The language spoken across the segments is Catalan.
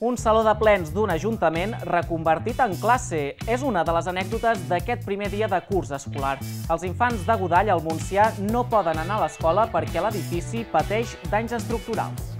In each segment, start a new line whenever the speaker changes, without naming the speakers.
Un saló de plens d'un ajuntament reconvertit en classe. És una de les anècdotes d'aquest primer dia de curs escolar. Els infants de Godall, al Montsià, no poden anar a l'escola perquè l'edifici pateix danys estructurals.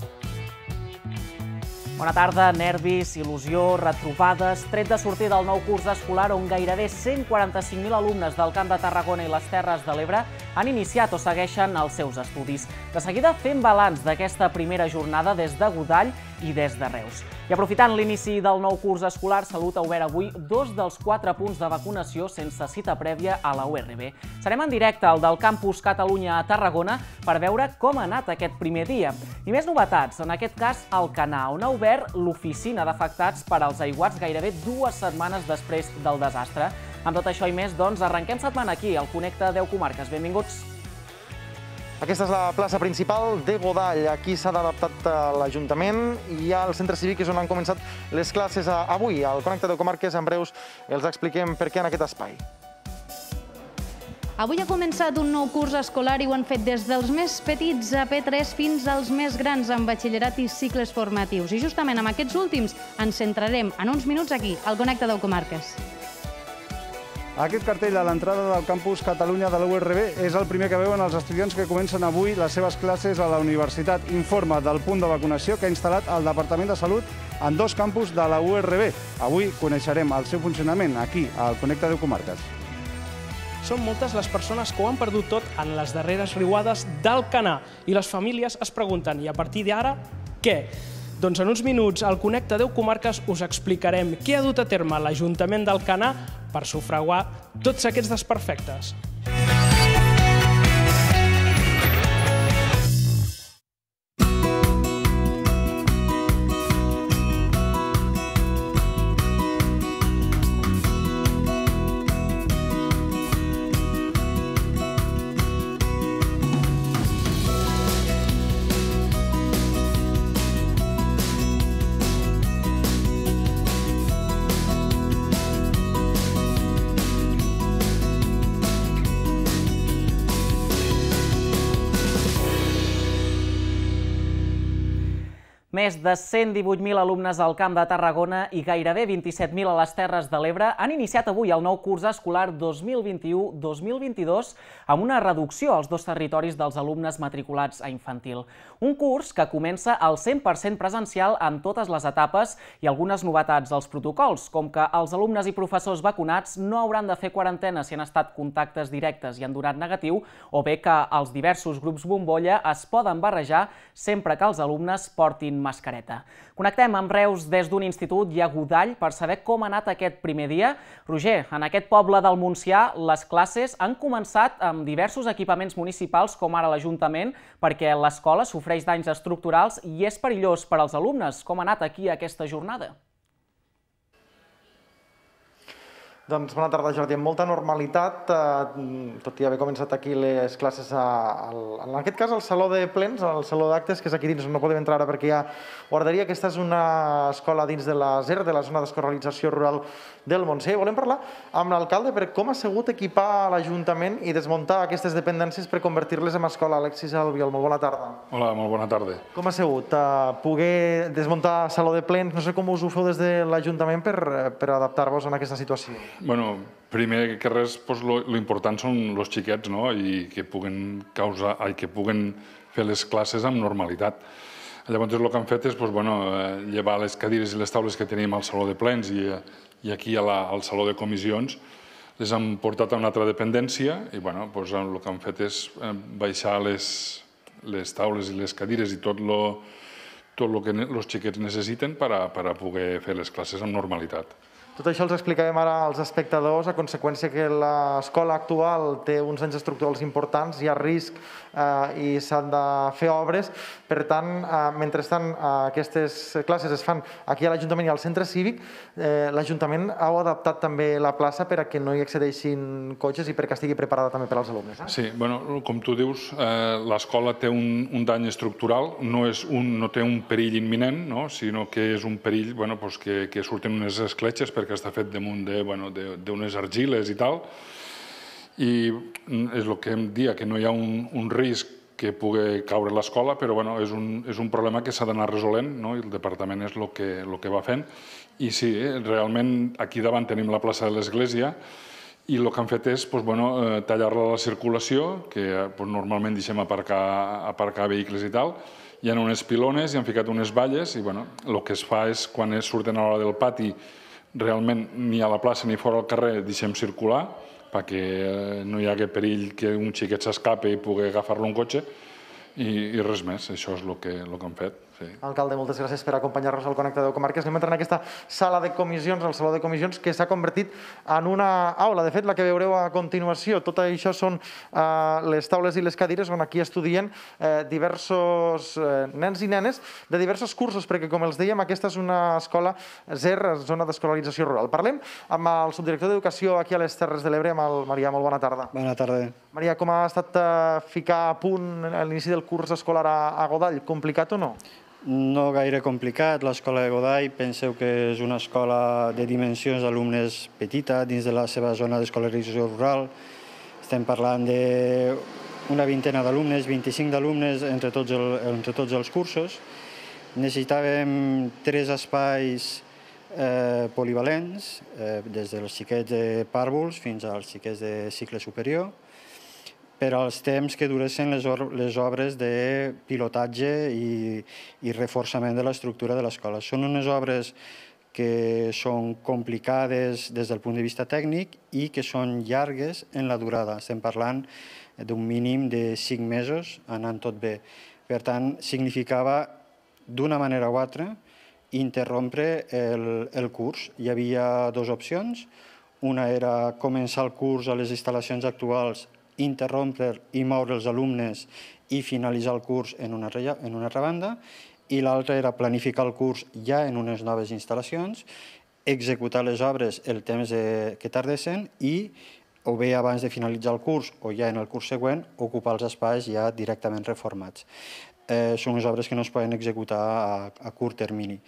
Bona tarda, nervis, il·lusió, retrobades, tret de sortir del nou curs escolar on gairebé 145.000 alumnes del Camp de Tarragona i les Terres de l'Ebre han iniciat o segueixen els seus estudis. De seguida fem balanç d'aquesta primera jornada des de Godall i des de Reus. I aprofitant l'inici del nou curs escolar, Salut ha obert avui 2 dels 4 punts de vacunació sense cita prèvia a la URB. Serem en directe al del Campus Catalunya a Tarragona per veure com ha anat aquest primer dia. I més novetats, en aquest cas al Canà, on ha obert l'oficina d'afectats per als aiguats gairebé 2 setmanes després del desastre. Amb tot això i més, doncs, arrenquem setmana aquí, al Connecta 10 Comarques. Benvinguts.
Aquesta és la plaça principal de Godall. Aquí s'ha adaptat l'Ajuntament i al centre cívic és on han començat les classes avui. Al Connecta 10 Comarques, en breus, els expliquem per què en aquest espai.
Avui ha començat un nou curs escolar i ho han fet des dels més petits a P3 fins als més grans en batxillerat i cicles formatius. I justament amb aquests últims ens centrarem en uns minuts aquí, al Connecta 10 Comarques.
Aquest cartell a l'entrada del Campus Catalunya de la URB és el primer que veuen els estudiants que comencen avui les seves classes a la universitat. Informa del punt de vacunació que ha instal·lat el Departament de Salut en 2 campus de la URB. Avui coneixerem el seu funcionament aquí, al Connecta 10 Comarques.
Són moltes les persones que ho han perdut tot en les darreres riuades del Canà i les famílies es pregunten, i a partir d'ara, què? Doncs en uns minuts al Connecta 10 Comarques us explicarem què ha dut a terme l'Ajuntament del Canà per sufragar tots aquests desperfectes.
Més de 118.000 alumnes al Camp de Tarragona i gairebé 27.000 a les Terres de l'Ebre han iniciat avui el nou curs escolar 2021-2022 amb una reducció als 2 territoris dels alumnes matriculats a infantil. Un curs que comença al 100% presencial en totes les etapes i algunes novetats als protocols, com que els alumnes i professors vacunats no hauran de fer quarantena si han estat contactes directes i han donat negatiu, o bé que els diversos grups bombolla es poden barrejar sempre que els alumnes portin mascareta. Connectem amb Reus des d'un institut i a Godall per saber com ha anat aquest primer dia. Roger, en aquest poble del Montsià les classes han començat amb diversos equipaments municipals com ara l'Ajuntament perquè l'escola sofreix danys estructurals i és perillós per als alumnes. Com ha anat aquí aquesta jornada?
Doncs bona tarda, Jordi. Amb molta normalitat, tot i haver començat aquí les classes, en aquest cas al Saló de Plens, al Saló d'Actes, que és aquí dins, on no podem entrar ara perquè hi ha guarderia. Aquesta és una escola dins de la ZER, de la zona d'escolarització rural del Montsià. Volem parlar amb l'alcalde per com ha sigut equipar l'Ajuntament i desmuntar aquestes dependències per convertir-les en escola. Alexis Albiol, molt bona tarda.
Hola, molt bona tarda.
Com ha sigut poder desmuntar Saló de Plens? No sé com us ho feu des de l'Ajuntament per adaptar-vos a aquesta situació.
Bueno, primer que res, l'important són els xiquets, no? I que puguen fer les classes amb normalitat. Llavors el que han fet és llevar les cadires i les taules que teníem al Saló de Plens i aquí al Saló de Comissions, les han portat a una altra dependència i el que han fet és baixar les taules i les cadires i tot el que els xiquets necessiten per a poder fer les classes amb normalitat.
Tot això els explicàvem ara als espectadors, a conseqüència que l'escola actual té uns danys estructurals importants, hi ha risc i s'han de fer obres. Per tant, mentrestant aquestes classes es fan aquí a l'Ajuntament i al centre cívic, l'Ajuntament ha adaptat també la plaça per a que no hi accedeixin cotxes i perquè estigui preparada també per als alumnes.
Sí, com tu dius, l'escola té un dany estructural, no té un perill imminent, sinó que és un perill que surten unes escletxes perquè està fet damunt d'unes argiles i tal, i és el que em dia, que no hi ha un risc que pugui caure l'escola, però és un problema que s'ha d'anar resolent, i el departament és el que va fent. I sí, realment aquí davant tenim la plaça de l'Església i el que han fet és tallar-la a la circulació, que normalment deixem aparcar vehicles i tal. Hi ha unes pilones i han ficat unes valles i el que es fa és, quan surten a l'hora del pati, realment ni a la plaça ni fora al carrer deixem circular perquè no hi hagi perill que un xiquet s'escapi i pugui agafar-lo un cotxe i res més. Això és el que han fet.
Alcalde, moltes gràcies per acompanyar-nos al Connecta 10 Comarques. Anem a entrar en aquesta sala de comissions, el saló de comissions, que s'ha convertit en una aula. De fet, la que veureu a continuació, tot això són les taules i les cadires on aquí estudien diversos nens i nenes de diversos cursos, perquè, com els dèiem, aquesta és una escola ZER, zona d'escolarització rural. Parlem amb el subdirector d'Educació aquí a les Terres de l'Ebre, amb el Marià. Molt bona tarda.
Bona tarda.
Maria, com ha estat ficar a punt l'inici del curs escolar a Godall? Complicat o no?
No gaire complicat. L'escola de Godall, penseu que és una escola de dimensions d'alumnes petita dins de la seva zona d'escolarització rural. Estem parlant d'una vintena d'alumnes, 25 d'alumnes entre tots els cursos. Necessitàvem 3 espais polivalents, des dels xiquets de pàrvuls fins als xiquets de cicle superior, per als temps que duressin les obres de pilotatge i reforçament de l'estructura de l'escola. Són unes obres que són complicades des del punt de vista tècnic i que són llargues en la durada. Estem parlant d'un mínim de 5 mesos anant tot bé. Per tant, significava d'una manera o altra interrompre el curs. Hi havia 2 opcions. Una era començar el curs a les instal·lacions actuals, interrompre i moure els alumnes i finalitzar el curs en una altra banda, i l'altra era planificar el curs ja en unes noves instal·lacions, executar les obres el temps que tardessin i, o bé abans de finalitzar el curs o ja en el curs següent, ocupar els espais ja directament reformats. Són unes obres que no es poden executar a curt termini.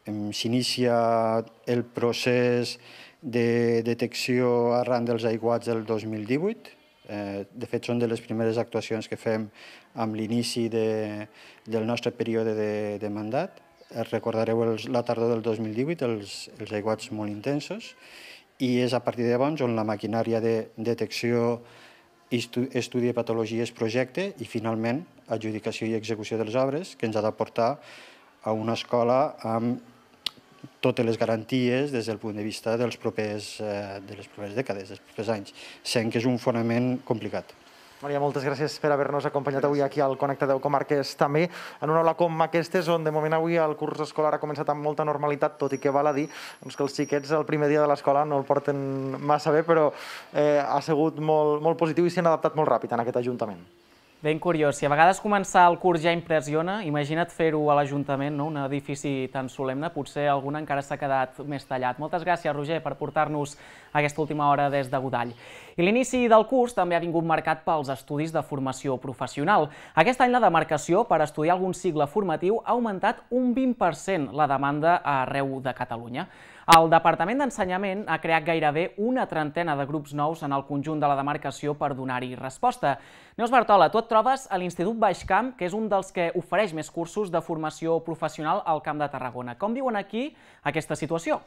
S'inicia el procés de detecció arran dels aiguats del 2018. De fet, són de les primeres actuacions que fem amb l'inici del nostre període de mandat. Recordareu la tardor del 2018, els aiguats molt intensos, i és a partir de llavors on la maquinària de detecció, estudi de patologies, projecte i, finalment, adjudicació i execució de les obres, que ens ha de portar a una escola amb totes les garanties des del punt de vista de les properes dècades, dels propers anys, sent que és un fonament complicat.
Maria, moltes gràcies per haver-nos acompanyat avui aquí al Connecta 10 Comarques, també en una aula com aquestes, on de moment avui el curs escolar ha començat amb molta normalitat, tot i que val a dir que els xiquets el primer dia de l'escola no el porten massa bé, però ha sigut molt positiu i s'han adaptat molt ràpid en aquest Ajuntament.
Ben curiós. Si a vegades començar el curs ja impressiona, imagina't fer-ho a l'Ajuntament, un edifici tan solemne, potser algun encara s'ha quedat més tallat. Moltes gràcies, Roger, per portar-nos aquesta última hora des de Godall. I l'inici del curs també ha vingut marcat pels estudis de formació professional. Aquest any la demarcació per estudiar algun cicle formatiu ha augmentat un 20% la demanda arreu de Catalunya. El Departament d'Ensenyament ha creat gairebé una trentena de grups nous en el conjunt de la demarcació per donar-hi resposta. Neus Bartola, tu et trobes a l'Institut Baixcamp, que és un dels que ofereix més cursos de formació professional al Camp de Tarragona. Com viuen aquí aquesta situació?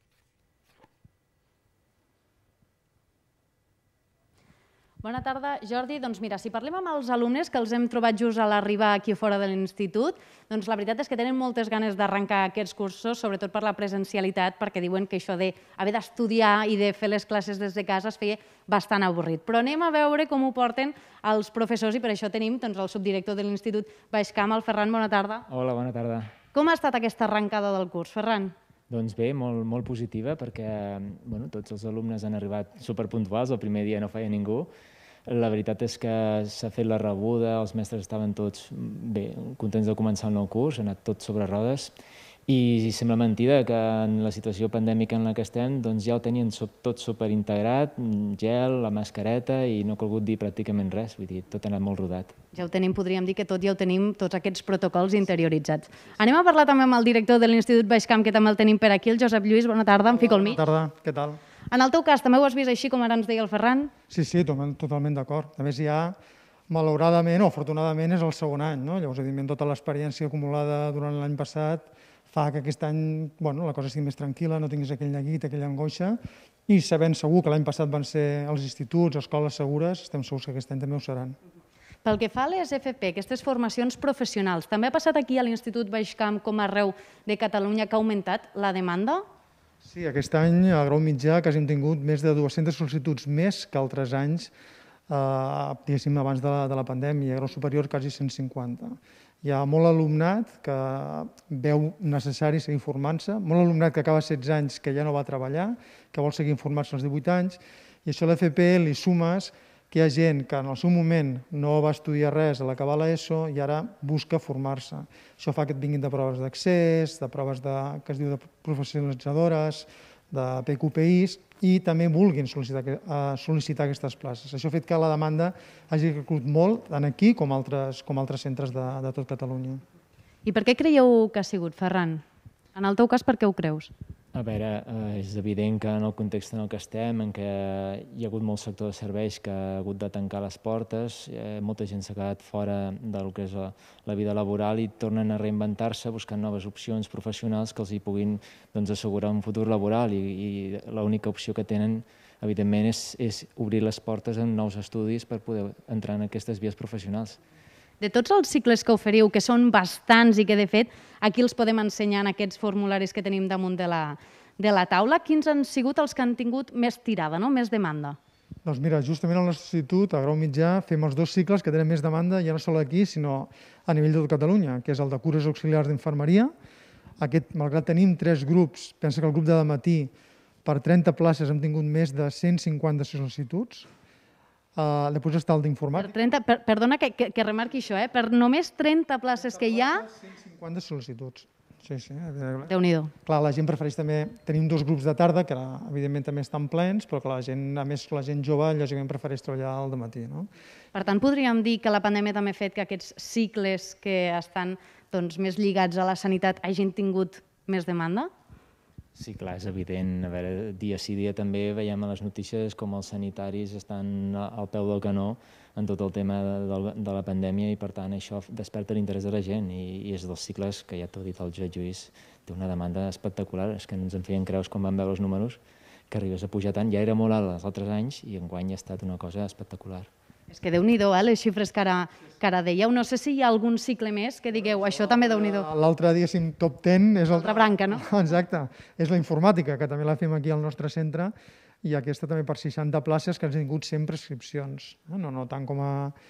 Bona tarda, Jordi. Doncs mira, si parlem amb els alumnes que els hem trobat just a l'arribar aquí fora de l'institut, doncs la veritat és que tenen moltes ganes d'arrencar aquests cursos, sobretot per la presencialitat, perquè diuen que això d'haver d'estudiar i de fer les classes des de casa es feia bastant avorrit. Però anem a veure com ho porten els professors i per això tenim el subdirector de l'Institut Baixcamp, el Ferran. Bona tarda.
Hola, bona tarda.
Com ha estat aquesta arrencada del curs, Ferran?
Doncs bé, molt positiva, perquè tots els alumnes han arribat superpuntuals, el primer dia no feia ningú. La veritat és que s'ha fet la rebuda, els mestres estaven tots bé, contents de començar el nou curs, ha anat tot sobre rodes, i sembla mentida que en la situació pandèmica en la que estem doncs ja ho tenien tot superintegrat, gel, la mascareta, i no ha calgut dir pràcticament res, vull dir, tot ha anat molt rodat.
Ja ho tenim, podríem dir que tot ja ho tenim, tots aquests protocols interioritzats. Anem a parlar també amb el director de l'Institut Baixcamp, que també el tenim per aquí, el Josep Lluís. Bona tarda, em fico al mig.
Bona tarda, què tal?
En el teu cas, també ho has vist així com ara ens deia el Ferran?
Sí, totalment d'acord. A més, hi ha Malauradament o afortunadament és el segon any. Llavors, evidentment, tota l'experiència acumulada durant l'any passat fa que aquest any la cosa sigui més tranquil·la, no tinguis aquell neguit, aquella angoixa, i sabent segur que l'any passat van ser els instituts, escoles segures, estem segurs que aquest any també ho seran.
Pel que fa a les FP, aquestes formacions professionals, també ha passat aquí a l'Institut Baixcamp com arreu de Catalunya que ha augmentat la demanda?
Sí, aquest any a grau mitjà quasi hem tingut més de 200 sol·licituds més que altres anys, diguéssim, abans de la pandèmia, a grau superior quasi 150. Hi ha molt alumnat que veu necessari seguir formant-se, molt alumnat que acaba 16 anys que ja no va treballar, que vol seguir informant-se als 18 anys, i això a l'FP li sumes que hi ha gent que en el seu moment no va estudiar res a l'acabar l'ESO i ara busca formar-se. Això fa que et vinguin de proves d'accés, de proves que es diu de professionalitzadores, de PQPIs, i també vulguin sol·licitar aquestes places. Això ha fet que la demanda hagi crescut molt, tant aquí com altres centres de tot Catalunya.
I per què creieu que ha sigut, Ferran? En el teu cas, per què ho creus?
A veure, és evident que en el context en el que estem, en què hi ha hagut molt sector de serveis que ha hagut de tancar les portes, molta gent s'ha quedat fora del que és la vida laboral i tornen a reinventar-se buscant noves opcions professionals que els hi puguin assegurar un futur laboral i l'única opció que tenen, evidentment, és obrir les portes en nous estudis per poder entrar en aquestes vies professionals.
De tots els cicles que oferiu, que són bastants i que, de fet, aquí els podem ensenyar en aquests formularis que tenim damunt de la taula, quins han sigut els que han tingut més tirada, més demanda?
Doncs mira, justament al nostre institut, a grau mitjà, fem els 2 cicles que tenen més demanda, ja no sols aquí, sinó a nivell de tot Catalunya, que és el de cures auxiliars d'infermeria. Aquest, malgrat tenim 3 grups, pensa que el grup de matí, per 30 places hem tingut més de 150 sol·licituds. Després està el d'informàtica.
Perdona que remarqui això, per només 30 places que hi ha...
150 sol·licituds. Sí.
Déu-n'hi-do.
Clar, la gent prefereix també... Tenim 2 grups de tarda, que evidentment també estan plens, però que la gent jove, lògicament, prefereix treballar al dematí.
Per tant, podríem dir que la pandèmia també ha fet que aquests cicles que estan més lligats a la sanitat hagin tingut més demanda?
Sí, clar, és evident. A veure, dia sí dia també veiem a les notícies com els sanitaris estan al peu del canó en tot el tema de la pandèmia i, per tant, això desperta l'interès de la gent i és dels cicles que, ja t'ho ha dit el Josep Lluís, té una demanda espectacular. És que no ens en feien creus quan vam veure els números que arribés a pujar tant. Ja era molt alt els altres anys i enguany ha estat una cosa espectacular.
És que Déu-n'hi-do, les xifres que ara dèieu. No sé si hi ha algun cicle més que digueu, això també Déu-n'hi-do.
L'altre, diguéssim, top 10 és...
L'altra branca, no?
Exacte. És la informàtica, que també la fem aquí al nostre centre, i aquesta també per 60 places que han tingut 100 prescripcions. No tant com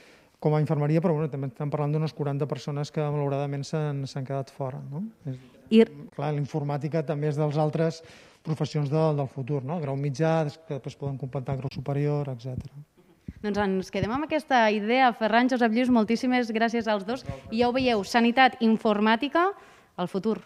a infermeria, però també estem parlant d'unes 40 persones que malauradament s'han quedat fora. Clar, l'informàtica també és dels altres professions del futur, el grau mitjà, que després poden completar grau superior, etc.
Doncs ens quedem amb aquesta idea. Ferran, Josep Lluís, moltíssimes gràcies als dos. I ja ho veieu, sanitat, informàtica, el futur.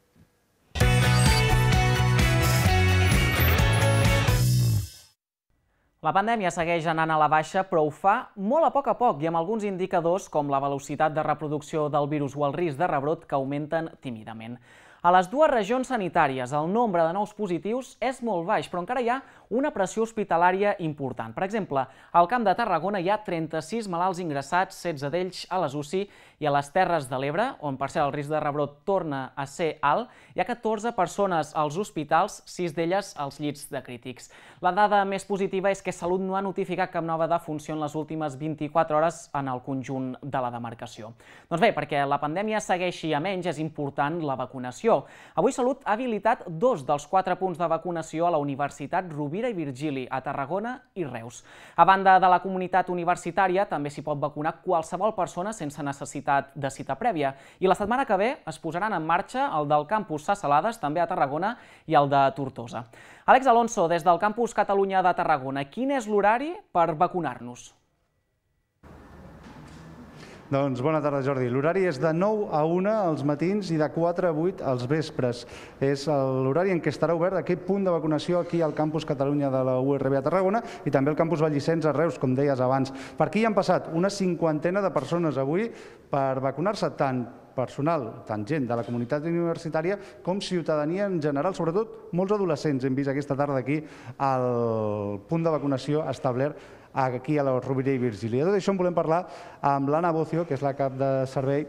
La pandèmia segueix anant a la baixa, però ho fa molt a poc i amb alguns indicadors com la velocitat de reproducció del virus o el risc de rebrot que augmenten tímidament. A les 2 regions sanitàries el nombre de nous positius és molt baix, però encara hi ha una pressió hospitalària important. Per exemple, al Camp de Tarragona hi ha 36 malalts ingressats, 16 d'ells a les UCI, i a les Terres de l'Ebre, on per cert el risc de rebrot torna a ser alt, hi ha 14 persones als hospitals, 6 d'elles als llits de crítics. La dada més positiva és que Salut no ha notificat cap nova defunció en les últimes 24 hores en el conjunt de la demarcació. Doncs bé, perquè la pandèmia segueixi a menys, és important la vacunació. Avui Salut ha habilitat 2 dels 4 punts de vacunació a la Universitat Rovira i Virgili, a Tarragona i Reus. A banda de la comunitat universitària, també s'hi pot vacunar qualsevol persona sense necessitat de cita prèvia. I la setmana que ve es posaran en marxa el del campus Sa Salades, també a Tarragona, i el de Tortosa. Àlex Alonso, des del campus Catalunya de Tarragona, quin és l'horari per vacunar-nos?
Doncs bona tarda, Jordi. L'horari és de 9 a 1 als matins i de 4 a 8 als vespres. És l'horari en què estarà obert aquest punt de vacunació aquí al campus Catalunya de la URB a Tarragona i també al campus Vallissens a Reus, com deies abans. Per aquí hi han passat una 50ena de persones avui per vacunar-se, tant personal, tant gent de la comunitat universitària com ciutadania en general, sobretot molts adolescents. Hem vist aquesta tarda aquí el punt de vacunació establert aquí a la Rovira i Virgili. De tot això en volem parlar amb l'Anna Bocio, que és la cap de servei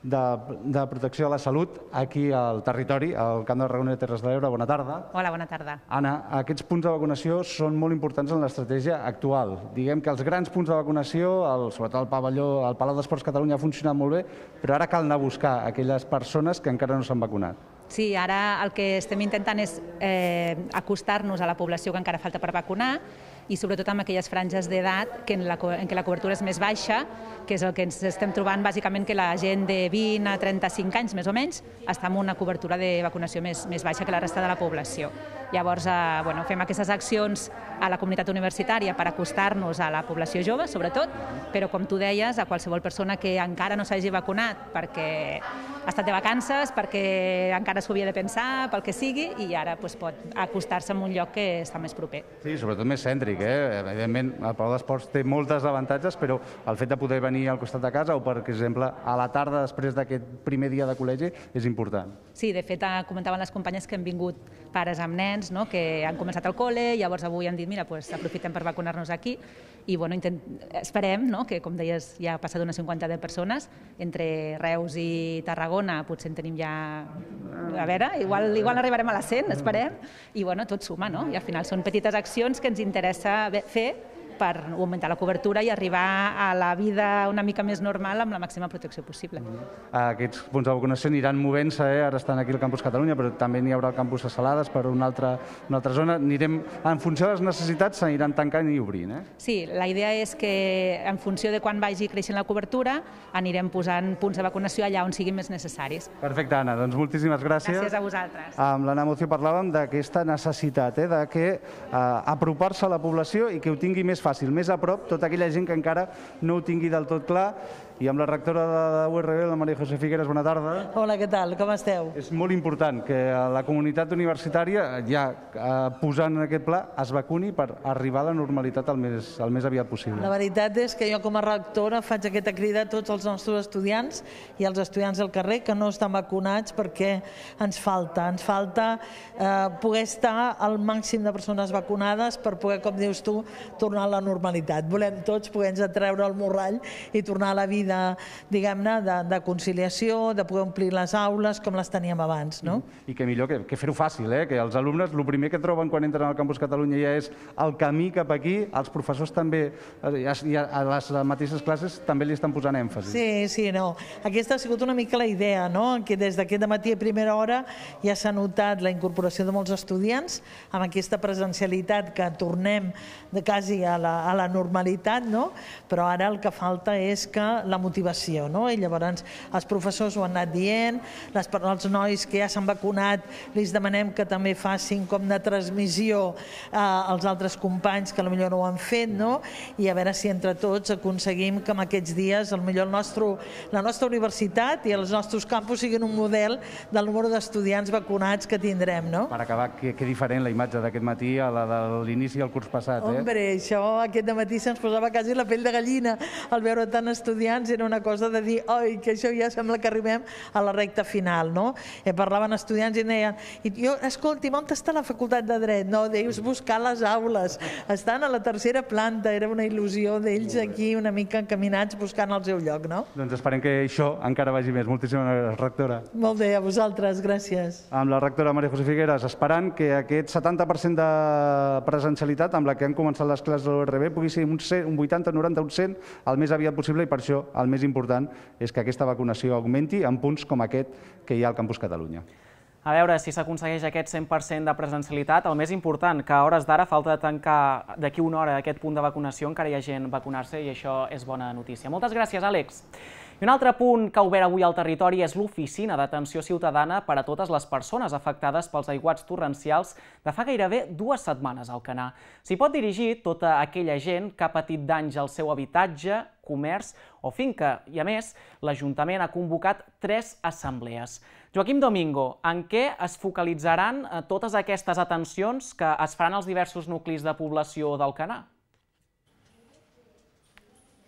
de protecció de la salut aquí al territori, al Camp de Tarragona i Terres de l'Ebre. Bona tarda.
Hola, bona tarda.
Anna, aquests punts de vacunació són molt importants en l'estratègia actual. Diguem que els grans punts de vacunació, sobretot el Palau d'Esports Catalunya ha funcionat molt bé, però ara cal anar a buscar aquelles persones que encara no s'han vacunat.
Sí, ara el que estem intentant és acostar-nos a la població que encara falta per vacunar i sobretot amb aquelles franges d'edat en què la cobertura és més baixa, que és el que ens estem trobant bàsicament, que la gent de 20 a 35 anys, més o menys, està amb una cobertura de vacunació més baixa que la resta de la població. Llavors, fem aquestes accions a la comunitat universitària per acostar-nos a la població jove, sobretot, però, com tu deies, a qualsevol persona que encara no s'hagi vacunat perquè ha estat de vacances, perquè encara s'ho havia de pensar, pel que sigui, i ara pot acostar-se en un lloc que està més proper.
Sí, sobretot més cèntric. Evidentment, el Palau d'Esports té moltes avantatges, però el fet de poder venir al costat de casa o, per exemple, a la tarda després d'aquest primer dia de col·legi és important.
Sí, de fet, comentaven les companyes que han vingut pares amb nens, que han començat al col·le, llavors avui han dit, mira, aprofitem per vacunar-nos aquí, i esperem que, com deies, ja ha passat una 50 de persones, entre Reus i Tarragona potser en tenim ja, a veure, igual arribarem a les 100, esperem, i tot suma, i al final són petites accions que ens interessa fer per augmentar la cobertura i arribar a la vida una mica més normal amb la màxima protecció possible.
Aquests punts de vacunació aniran movent-se, ara estan aquí al Campus Catalunya, però també n'hi haurà al Campus de Salades per una altra zona. En funció de les necessitats s'aniran tancant i obrint.
Sí, la idea és que en funció de quan vagi creixent la cobertura anirem posant punts de vacunació allà on siguin més necessaris.
Perfecte, Anna, doncs moltíssimes gràcies.
Gràcies a vosaltres.
Amb l'Anna Bocio parlàvem d'aquesta necessitat, de que apropar-se a la població i que ho tingui més fàcil, més a prop, tota aquella gent que encara no ho tingui del tot clar. I amb la rectora de la URB, la Maria José Figueras, bona tarda.
Hola, què tal? Com esteu?
És molt important que la comunitat universitària, ja posant en aquest pla, es vacuni per arribar a la normalitat el més aviat possible.
La veritat és que jo com a rectora faig aquesta crida a tots els nostres estudiants i als estudiants del carrer que no estan vacunats perquè ens falta poder estar al màxim de persones vacunades per poder, com dius tu, tornar a la normalitat. Volem tots poder-nos treure el morrall i tornar a la vida, diguem-ne, de conciliació, de poder omplir les aules com les teníem abans, no?
I que millor que fer-ho fàcil, que els alumnes el primer que troben quan entren al Campus Catalunya ja és el camí cap aquí, els professors també, a les mateixes classes també li estan posant èmfasi.
Sí, no. Aquesta ha sigut una mica la idea, no? Que des d'aquest matí a primera hora ja s'ha notat la incorporació de molts estudiants amb aquesta presencialitat que tornem quasi a la normalitat, no? Però ara el que falta és que la motivació, no? I llavors els professors ho han anat dient, els nois que ja s'han vacunat els demanem que també facin com de transmissió als altres companys que potser no ho han fet, no? I a veure si entre tots aconseguim que en aquests dies la nostra universitat i els nostres campus siguin un model del número d'estudiants vacunats que tindrem, no?
Per acabar, que diferent la imatge d'aquest matí a la de l'inici del curs passat,
Hombre, això aquest matí se'ns posava quasi la pell de gallina al veure tant estudiants, era una cosa de dir, oi, que això ja sembla que arribem a la recta final, no? Parlaven estudiants i deien, escolti'm, on està la facultat de Dret? No, deus buscar les aules, estan a la tercera planta, era una il·lusió d'ells aquí una mica encaminats buscant el seu lloc, no?
Doncs esperem que això encara vagi més. Moltíssimes gràcies, rectora.
Molt bé, a vosaltres, gràcies.
Amb la rectora Maria José Figueras, esperant que aquest 70% de presencialitat amb la que han començat les classes de l'URB pugui ser un 80, 90, un 100 el més aviat possible, i per això el més important és que aquesta vacunació augmenti en punts com aquest que hi ha al Campus Catalunya.
A veure si s'aconsegueix aquest 100% de presencialitat. El més important, que a hores d'ara falta de tancar d'aquí una hora aquest punt de vacunació, encara hi ha gent vacunar-se i això és bona notícia. Moltes gràcies, Àlex. I un altre punt que ha obert avui al territori és l'Oficina d'Atenció Ciutadana per a totes les persones afectades pels aiguats torrencials de fa gairebé 2 setmanes al Canà. S'hi pot dirigir tota aquella gent que ha patit danys al seu habitatge, comerç o finca, i a més, l'Ajuntament ha convocat 3 assemblees. Joaquim Domingo, en què es focalitzaran totes aquestes atencions que es faran als diversos nuclis de població del Canà?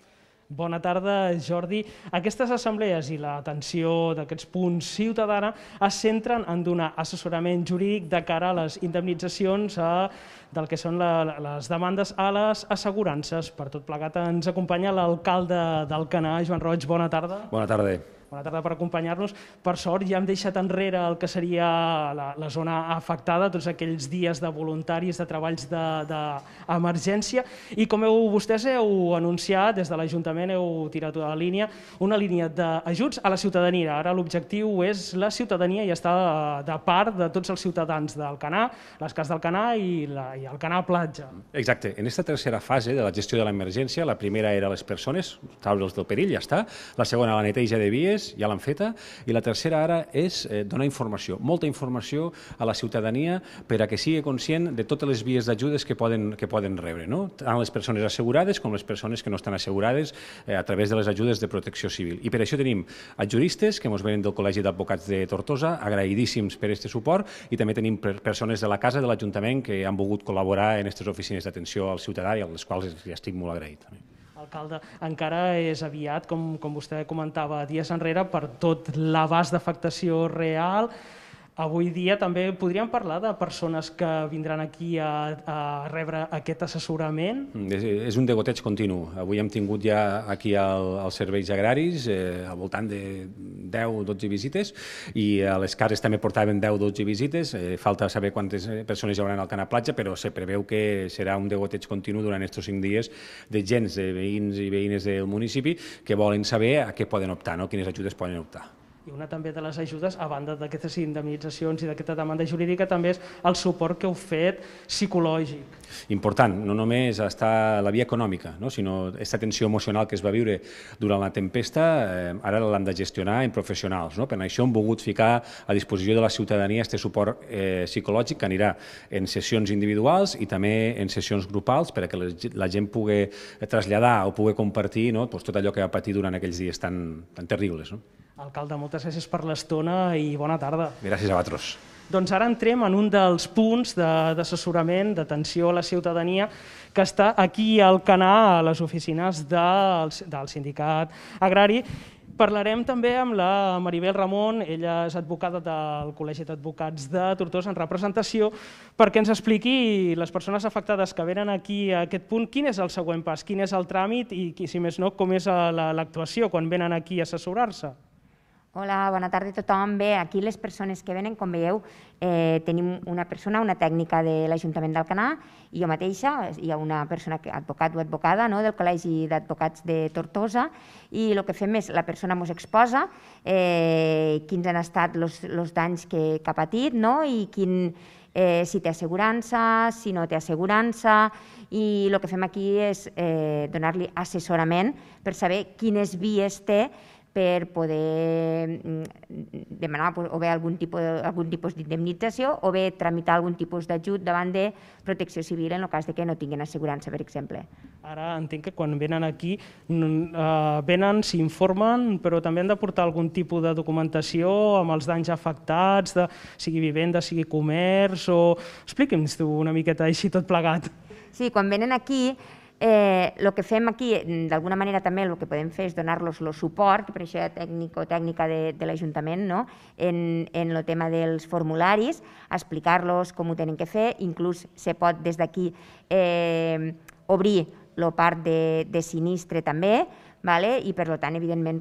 Bona tarda, Jordi. Aquestes assemblees i l'atenció d'aquests punts ciutadana es centren en donar assessorament jurídic de cara a les indemnitzacions del que són les demandes a les assegurances. Per tot plegat ens acompanya l'alcalde d'Alcanar, Joan Roig. Bona tarda.
Bona tarda.
Bona tarda per acompanyar-nos. Per sort ja hem deixat enrere el que seria la zona afectada, tots aquells dies de voluntaris, de treballs d'emergència, i com vostès heu anunciat, des de l'Ajuntament heu tirat una línia d'ajuts a la ciutadania. Ara l'objectiu és la ciutadania i estar de part de tots els ciutadans d'Alcanar, les cases d'Alcanar i Alcanar Platja.
Exacte. En aquesta tercera fase de la gestió de l'emergència, la primera era les persones, traure'ls del perill, ja està. La segona, la neteja de vies, ja l'han feta, i la tercera ara és donar informació, molta informació a la ciutadania per a que sigui conscient de totes les vies d'ajudes que poden rebre, tant les persones assegurades com les persones que no estan assegurades a través de les ajudes de protecció civil. I per això tenim juristes que ens venen del Col·legi d'Advocats de Tortosa, agraïdíssims per aquest suport, i també tenim persones de la casa de l'Ajuntament que han volgut col·laborar en aquestes oficines d'atenció al ciutadà i a les quals estic molt agraït.
Alcalde, encara és aviat, com vostè comentava dies enrere, per tot l'abast d'afectació real. Avui dia també podríem parlar de persones que vindran aquí a rebre aquest assessorament?
És un degoteig continu. Avui hem tingut ja aquí als serveis agraris al voltant de 10-12 visites, i a les cases també portaven 10-12 visites. Falta saber quantes persones hi haurà al Alcanar Platja, però se preveu que serà un degoteig continu durant aquests 5 dies de gent, de veïns i veïnes del municipi que volen saber a què poden optar, quines ajudes poden optar.
I una també de les ajudes, a banda d'aquestes indemnitzacions i d'aquesta demanda jurídica, també és el suport que heu fet psicològic.
Important, no només està la via econòmica, sinó aquesta tensió emocional que es va viure durant la tempesta, ara l'han de gestionar en professionals. Per això hem volgut ficar a disposició de la ciutadania aquest suport psicològic que anirà en sessions individuals i també en sessions grupals perquè la gent pugui traslladar o pugui compartir tot allò que va patir durant aquells dies tan terribles.
Alcalde, moltes gràcies per l'estona i bona tarda.
Gràcies a vosaltres.
Doncs ara entrem en un dels punts d'assessorament, d'atenció a la ciutadania, que està aquí a Alcanar, a les oficines del sindicat agrari. Parlarem també amb la Maribel Ramon, ella és advocada del Col·legi d'Advocats de Tortosa en representació, perquè ens expliqui les persones afectades que venen aquí a aquest punt quin és el següent pas, quin és el tràmit i, si més no, com és l'actuació quan venen aquí a assessorar-se.
Hola, bona tarda a tothom. Bé, aquí les persones que venen, com veieu, tenim una persona, una tècnica de l'Ajuntament d'Alcanar, i jo mateixa, hi ha una persona, advocat o advocada, del Col·legi d'Advocats de Tortosa, i el que fem és, la persona ens exposa quins han estat els danys que ha patit, i si té assegurança, si no té assegurança, i el que fem aquí és donar-li assessorament per saber quines vies té per poder demanar o bé algun tipus d'indemnització o bé tramitar algun tipus d'ajut davant de protecció civil en el cas que no tinguin assegurança, per exemple.
Ara entenc que quan venen aquí, venen, s'informen, però també han de portar algun tipus de documentació amb els danys afectats, sigui vivenda, sigui comerç, o... Expliqui'ns tu una miqueta així tot plegat.
Sí, quan venen aquí, el que fem aquí, d'alguna manera també el que podem fer és donar-los el suport, per això hi ha tècnic o tècnica de l'Ajuntament, en el tema dels formularis, explicar-los com ho tenen que fer, inclús se pot des d'aquí obrir la part de sinistre també, i per tant, evidentment,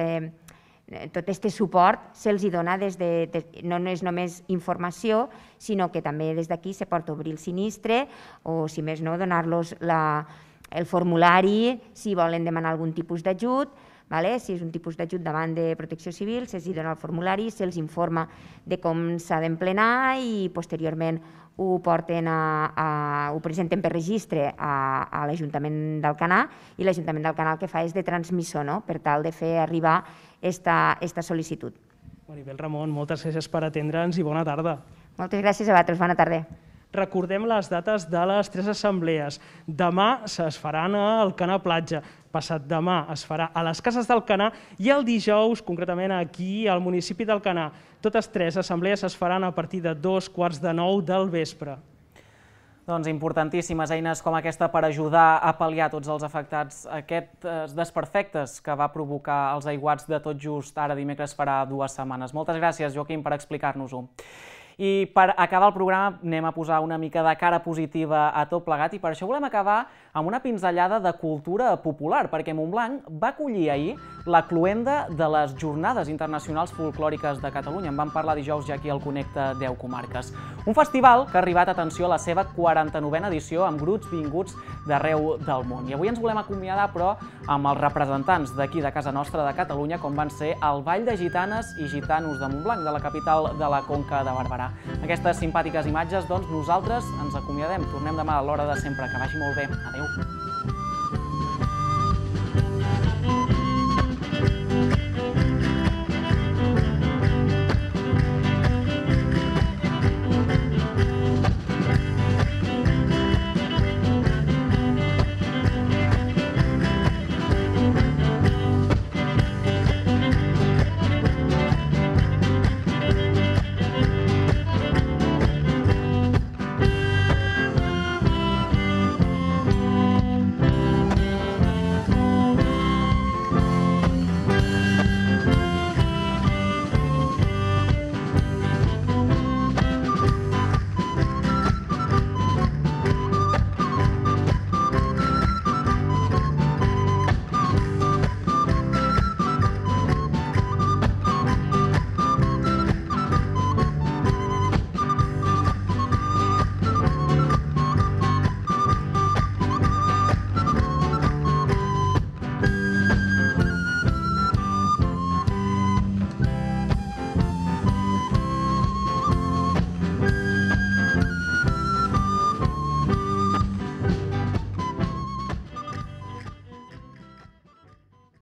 tot aquest suport se'ls dona no és només informació, sinó que també des d'aquí se pot obrir el sinistre o, si més no, donar-los el formulari si volen demanar algun tipus d'ajut. Si és un tipus d'ajut davant de protecció civil, se'ls dona el formulari, se'ls informa de com s'ha d'emplenar i posteriorment ho presenten per registre a l'Ajuntament d'Alcanar, i l'Ajuntament d'Alcanar el que fa és de transmissor per tal de fer arribar aquesta sol·licitud.
Maribel Ramon, moltes gràcies per atendre'ns i bona tarda.
Moltes gràcies a vosaltres, bona tarda.
Recordem les dates de les 3 assemblees. Demà es faran a Alcanar Platja, passat demà es farà a les cases d'Alcanar i el dijous, concretament aquí al municipi d'Alcanar. Totes 3 assemblees es faran a partir de 2:15 del vespre.
Doncs importantíssimes eines com aquesta per ajudar a pal·liar tots els afectats aquests desperfectes que va provocar els aiguats de Tot Just ara dimecres farà 2 setmanes. Moltes gràcies, Joaquim, per explicar-nos-ho. I per acabar el programa anem a posar una mica de cara positiva a tot plegat i per això volem acabar amb una pinzellada de cultura popular, perquè Montblanc va acollir ahir la cloenda de les Jornades Internacionals Folclòriques de Catalunya. En vam parlar dijous ja aquí al Connecta 10 Comarques. Un festival que ha arribat, atenció, a la seva 49a edició amb grups vinguts d'arreu del món. I avui ens volem acomiadar, però, amb els representants d'aquí de casa nostra de Catalunya, com van ser el Ball de Gitanes i Gitanos de Montblanc, de la capital de la Conca de Barberà. Aquestes simpàtiques imatges, doncs, nosaltres ens acomiadem. Tornem demà a l'hora de sempre. Que vagi molt bé. Adéu.